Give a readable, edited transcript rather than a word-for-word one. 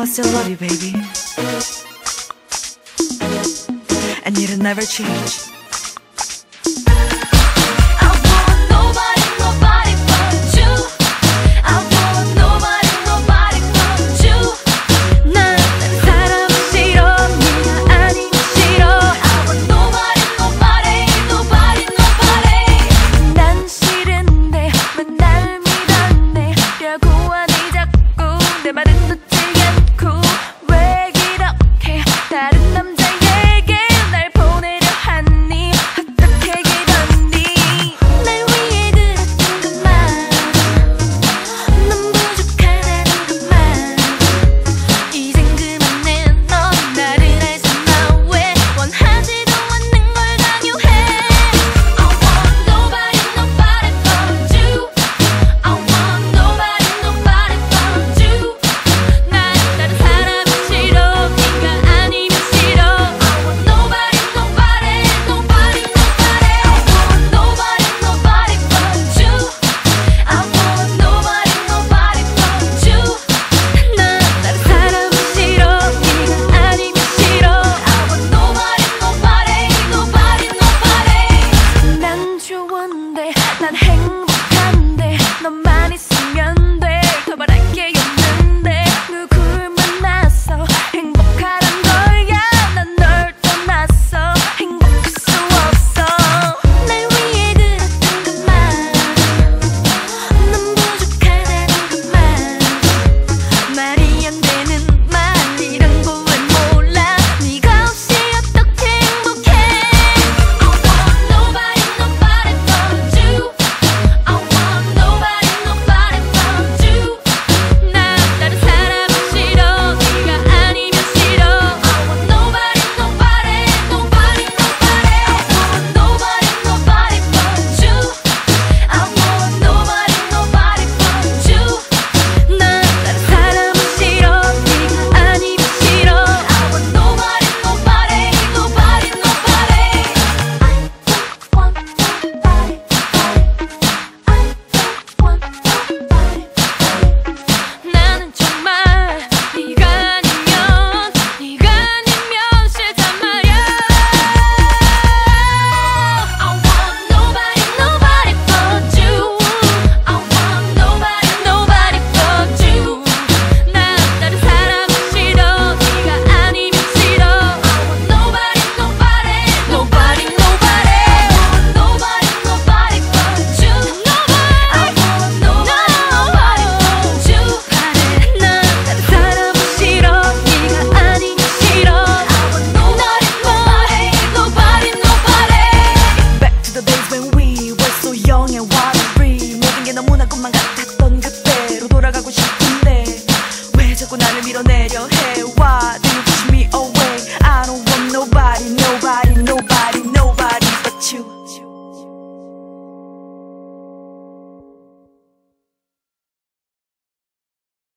still love you, baby. And it'll never change. 내 말은 듣지 않고 왜 이렇게 다른 남자에게 날 보내려 하니 어떻게 이러니 날 위해 들었던 것만 넌 부족하다는 것만 이젠 그만해 넌 나를 알잖아 왜 원하지도 않는 걸 강요해 I want nobody nobody but you I want nobody nobody but you 난 행복한데 너만 있어